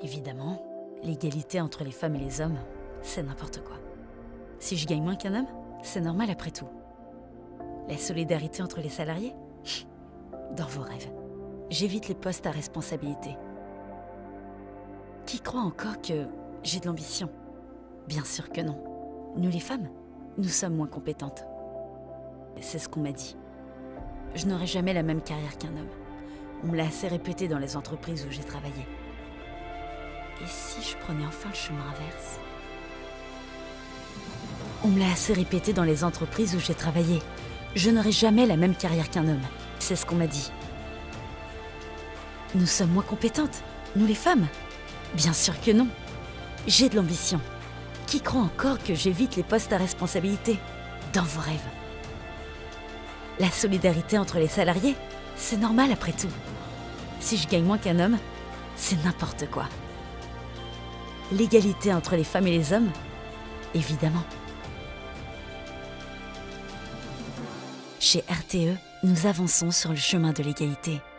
Évidemment, l'égalité entre les femmes et les hommes, c'est n'importe quoi. Si je gagne moins qu'un homme, c'est normal après tout. La solidarité entre les salariés? Dans vos rêves. J'évite les postes à responsabilité. Qui croit encore que j'ai de l'ambition? Bien sûr que non. Nous les femmes, nous sommes moins compétentes. C'est ce qu'on m'a dit. Je n'aurai jamais la même carrière qu'un homme. On me l'a assez répété dans les entreprises où j'ai travaillé. Et si je prenais enfin le chemin inverse? On me l'a assez répété dans les entreprises où j'ai travaillé. Je n'aurai jamais la même carrière qu'un homme. C'est ce qu'on m'a dit. Nous sommes moins compétentes, nous les femmes? Bien sûr que non. J'ai de l'ambition. Qui croit encore que j'évite les postes à responsabilité? Dans vos rêves. La solidarité entre les salariés, c'est normal après tout. Si je gagne moins qu'un homme, c'est n'importe quoi. L'égalité entre les femmes et les hommes? Évidemment. Chez RTE, nous avançons sur le chemin de l'égalité.